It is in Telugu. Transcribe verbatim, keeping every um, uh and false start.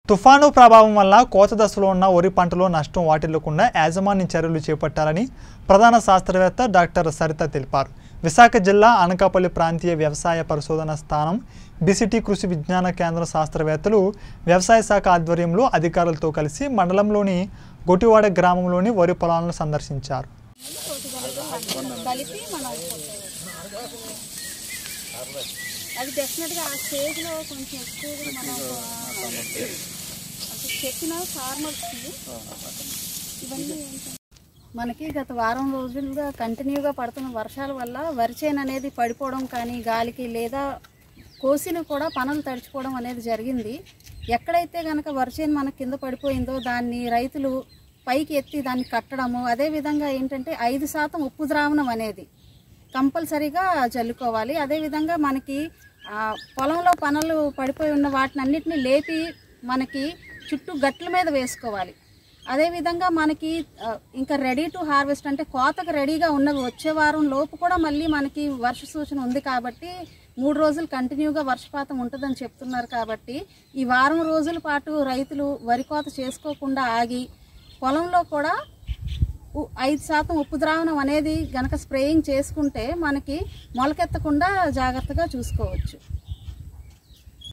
తుఫాను ప్రభావం వల్ల కోత దశలో ఉన్న వరి పంటలో నష్టం వాటిల్లకుండా యాజమాన్య చర్యలు చేపట్టాలని ప్రధాన శాస్త్రవేత్త డాక్టర్ సరిత తెలిపారు. విశాఖ జిల్లా అనకాపల్లి ప్రాంతీయ వ్యవసాయ పరిశోధన స్థానం బిసిటి కృషి విజ్ఞాన కేంద్ర శాస్త్రవేత్తలు వ్యవసాయ శాఖ ఆధ్వర్యంలో అధికారులతో కలిసి మండలంలోని గొటివాడ గ్రామంలోని వరి పొలాలను సందర్శించారు. అది డెఫినెట్గా ఆ స్టేజ్లో కొంచెం ఎక్కువగా మనం చెప్పిన ఫార్మర్స్కి ఇవన్నీ మనకి గత వారం రోజులుగా కంటిన్యూగా పడుతున్న వర్షాల వల్ల వరి చేను అనేది పడిపోవడం కానీ గాలికి లేదా కోసిన కూడా పనులు తడిచిపోవడం అనేది జరిగింది. ఎక్కడైతే కనుక వరి చేను మనకు కింద పడిపోయిందో దాన్ని రైతులు పైకి ఎత్తి దాన్ని కట్టడము, అదేవిధంగా ఏంటంటే ఐదు శాతం ఉప్పు ద్రావణం అనేది కంపల్సరీగా చల్లుకోవాలి. అదేవిధంగా మనకి పొలంలో పనులు పడిపోయి ఉన్న వాటిని అన్నిటినీ లేపి మనకి చుట్టూ గట్ల మీద వేసుకోవాలి. అదేవిధంగా మనకి ఇంకా రెడీ టు హార్వెస్ట్ అంటే కోతకు రెడీగా ఉన్నవి వచ్చే వారం లోపు కూడా మళ్ళీ మనకి వర్ష సూచన ఉంది కాబట్టి మూడు రోజులు కంటిన్యూగా వర్షపాతం ఉంటుందని చెప్తున్నారు. కాబట్టి ఈ వారం రోజుల పాటు రైతులు వరి కోత చేసుకోకుండా ఆగి పొలంలో కూడా ఐదు శాతం ఉప్పు ద్రావణం అనేది గనక స్ప్రేయింగ్ చేసుకుంటే మనకి మొలకెత్తకుండా జాగ్రత్తగా చూసుకోవచ్చు.